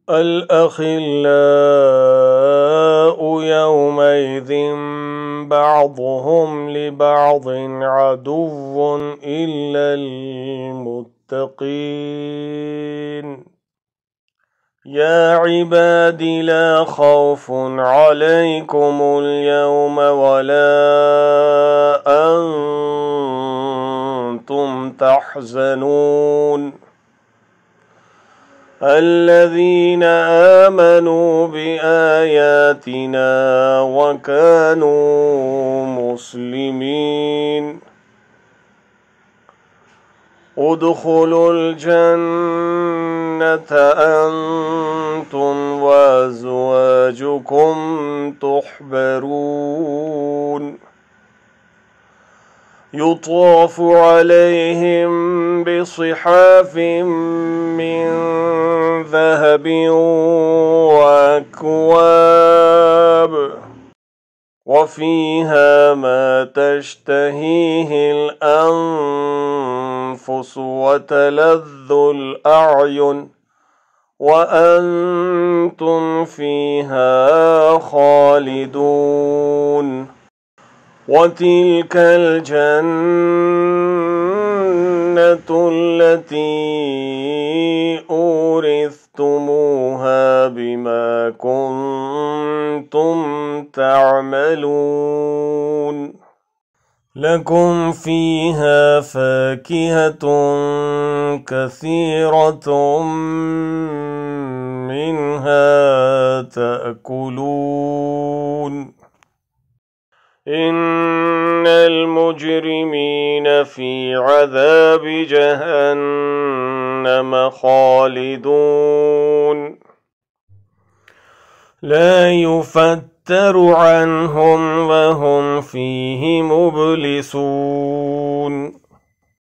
الأخلاء يومئذ بعضهم لبعض عدو إلا المتقين. يا عباد لا خوف عليكم اليوم ولا أنتم تحزنون الذين آمنوا بآياتنا وكانوا مسلمين ادخلوا الجنة أنتم وأزواجكم تحبرون يطاف عليهم بصحاف من ذهب وأكواب وفيها ما تشتهيه الأنفس وتلذ الأعين وأنتم فيها خالدون وتلك الجنة التي أورثتموها بما كنتم تعملون لكم فيها فاكهة كثيرة منها تأكلون إن المجرمين في عذاب جهنم خالدون لا يفتر عنهم وهم فيه مبلسون